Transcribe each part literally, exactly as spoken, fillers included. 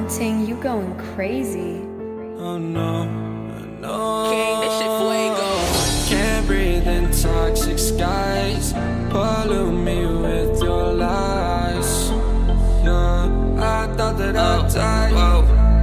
Young Ting, you going crazy. Oh no, no. King, that shit fuego. Can't breathe in toxic skies. Pollute me with your lies. Yeah, I thought that I'd die. Whoa,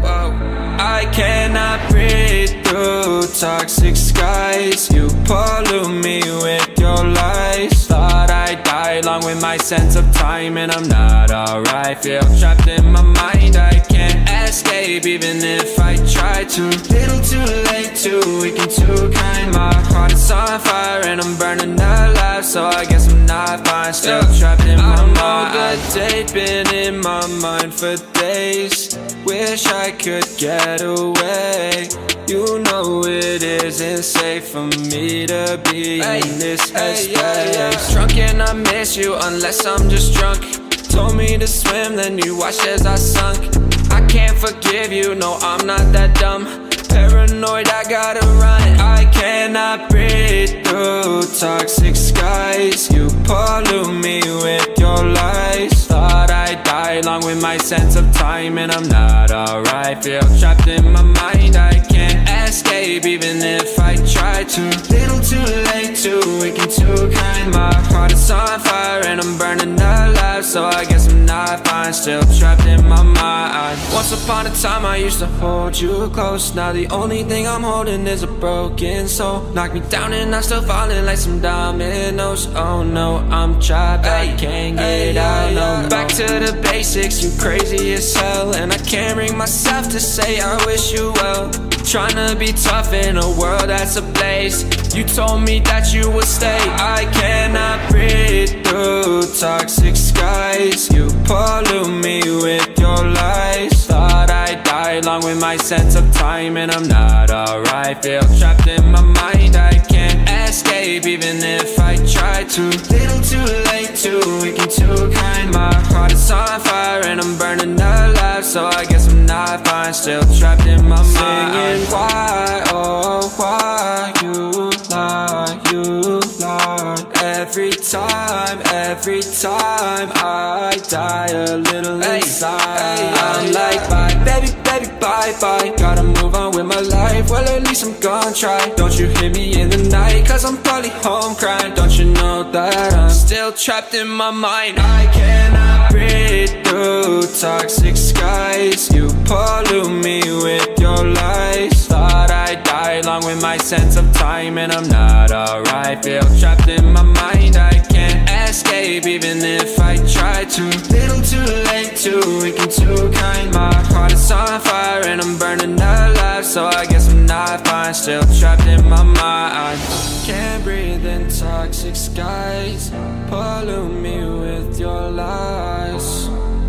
whoa. I cannot breathe through toxic skies. You pollute me with your lies. Thought I'd die along with my sense of time, and I'm not alright. Feel trapped in my mind, I can't escape even if I try to. Little too late, too weak and too kind. My heart is on fire and I'm burning alive, so I guess I'm not fine. Still yeah. trapped in my mind. I know the date been in my mind for days. Wish I could get away. You know it isn't safe for me to be hey, in this headspace. Hey, yeah, yeah. Drunk and I miss you unless I'm just drunk. Told me to swim, then you watched as I sunk. I can't forgive you, no I'm not that dumb. Paranoid, I gotta run. I cannot breathe through toxic skies. You pollute me with your lies. Thought I'd die along with my sense of time, and I'm not alright. Feel trapped in my mind, I can't escape even if I try to. Little too late, too weak and too kind. My heart is on fire and I'm burning alive, so I guess I'm not fine. Still trapped in my mind. Once upon a time I used to hold you close. Now the only thing I'm holding is a broken soul. Knock me down and I'm still falling like some dominoes. Oh no, I'm trapped, I can't get out, no, no. Back to the basics, you crazy as hell, and I can't bring myself to say I wish you well. Tryna be tough in a world that's ablaze. You told me that you would stay. I cannot breathe through toxic skies. You pollute me with your lies. Thought I'd die along with my sense of time, and I'm not alright. Feel trapped in my mind, I can't escape even if I try to. Little too late, too weak and too kind. My heart is on fire and I'm burning alive, so I guess I'm not fine. Still trapped in my mind. Singing why, oh why you lie, you lie. Every time, every time I die a little inside. Hey, hey, I'm like bye, baby, baby, bye, bye. Gotta move on with my life, well at least I'm gonna try. Don't you hear me in the night, cause I'm probably home crying. Don't you know that I'm still trapped in my mind. I cannot breathe through toxic skies. You pollute me with your lies. Thought I'd die along with my sense of time, and I'm not alright. Feel trapped in my mind, I can't escape even if I try to. Little too late, too weak and too kind. My heart is on fire and I'm burning alive, so I guess I'm not fine. Still trapped in my mind. Can't breathe in toxic skies. Pollute me with your lies.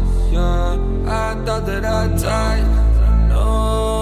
Yeah, I thought that I'd die. No.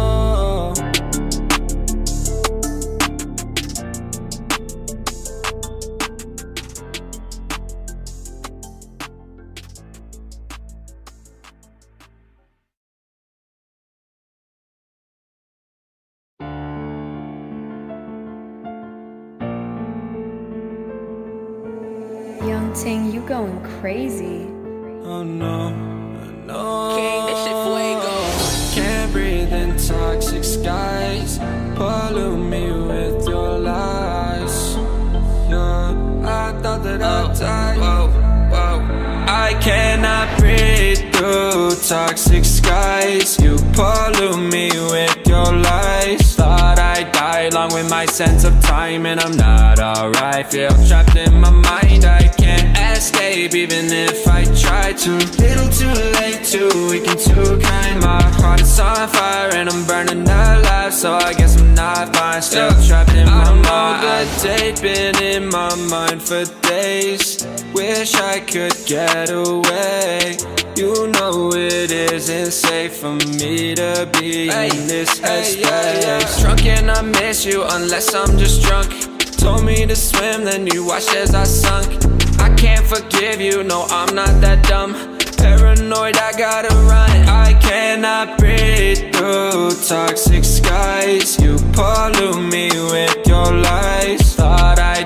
Young Ting, you going crazy. Oh no, no. King, that shit fuego. Can't breathe in toxic skies. Pollute me with your lies. Yeah, I thought that I'd die. Whoa, whoa. I cannot breathe through toxic skies. You pollute me with your lies. Thought I'd die along with my sense of time, and I'm not alright. Feel trapped in my mind, I can't escape even if I try to. Little too late, too weak and too kind. My heart is on fire and I'm burning alive, so I guess I'm not fine. Still yeah. trapped in my I mind. I know the date been in my mind for days. Wish I could get away. You know it isn't safe for me to be hey, in this headspace. Hey, yeah, yeah. Drunk and I miss you unless I'm just drunk. Told me to swim, then you watched as I sunk. I can't forgive you, no I'm not that dumb. Paranoid, I gotta run. I cannot breathe through toxic skies. You pollute me with your lies. Thought I'd die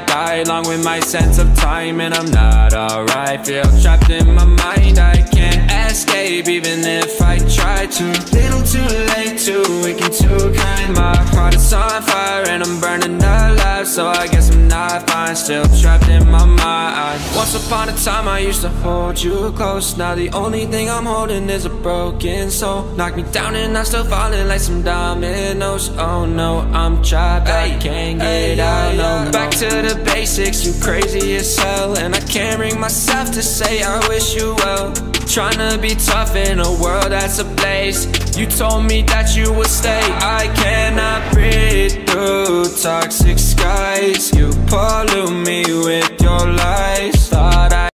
along with my sense of time, and I'm not alright. Feel trapped in my mind, I can't escape even if I try to. Little too late, too weak and too kind. My heart is on fire and I'm burning alive, so I guess I'm not fine, still trapped in my mind. Once upon a time I used to hold you close. Now the only thing I'm holding is a broken soul. Knock me down and I'm still falling like some dominoes. Oh no, I'm trapped, I can't get out, no. Back to the basics, you crazy as hell, and I can't bring myself to say I wish you well. Tryna be tough in a world that's ablaze. You told me that you would stay. I cannot breathe through toxic skies. You pollute me with your lies.